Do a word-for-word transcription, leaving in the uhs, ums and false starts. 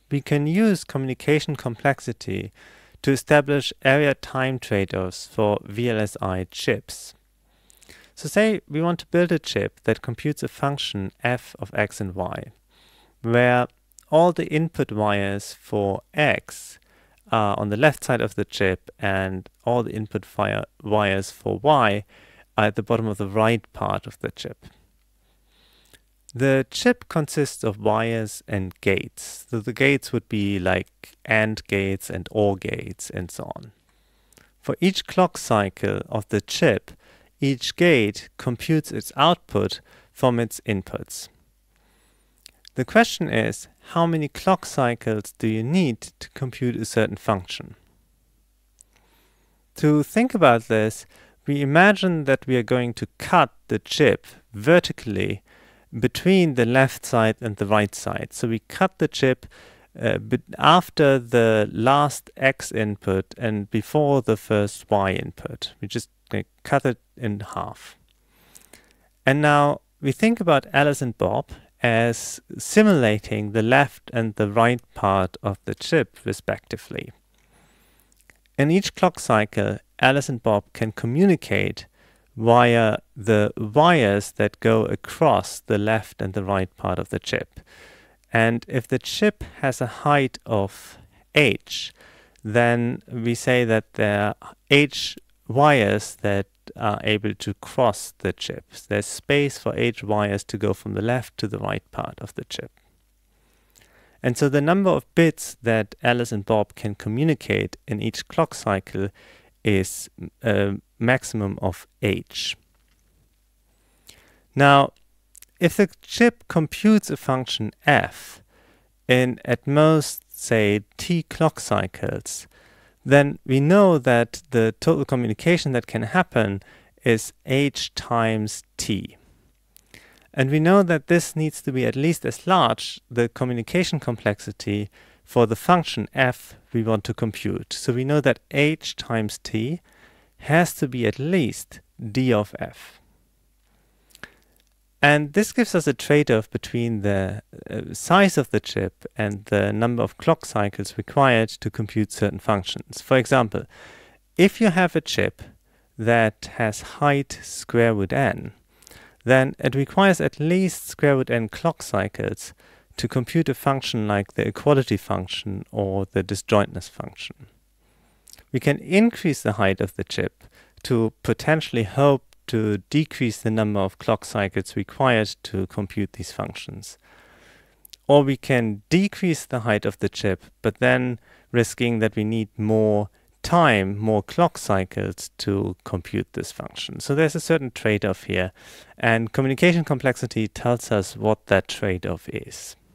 we can use communication complexity to establish area-time trade-offs for V L S I chips. So say we want to build a chip that computes a function f of x and y, where all the input wires for x are on the left side of the chip and all the input wire wires for y are at the bottom of the right part of the chip. The chip consists of wires and gates. So the gates would be like AND gates and OR gates and so on. For each clock cycle of the chip, each gate computes its output from its inputs. The question is, how many clock cycles do you need to compute a certain function? To think about this, we imagine that we are going to cut the chip vertically between the left side and the right side. So we cut the chip uh, after the last X input and before the first Y input. We just uh, cut it in half. And now we think about Alice and Bob as simulating the left and the right part of the chip respectively. In each clock cycle, Alice and Bob can communicate via the wires that go across the left and the right part of the chip. And if the chip has a height of h, then we say that there are h wires that are able to cross the chip. There's space for h wires to go from the left to the right part of the chip. And so the number of bits that Alice and Bob can communicate in each clock cycle is a maximum of h. Now, if the chip computes a function f in at most, say, t clock cycles, then we know that the total communication that can happen is h times t. And we know that this needs to be at least as large, the communication complexity, for the function f we want to compute. So we know that h times t has to be at least d of f. And this gives us a trade-off between the uh, size of the chip and the number of clock cycles required to compute certain functions. For example, if you have a chip that has height square root n, then it requires at least square root n clock cycles to compute a function like the equality function or the disjointness function. We can increase the height of the chip to potentially hope to decrease the number of clock cycles required to compute these functions. Or we can decrease the height of the chip, but then risking that we need more time, more clock cycles to compute this function. So there's a certain trade-off here, and communication complexity tells us what that trade-off is.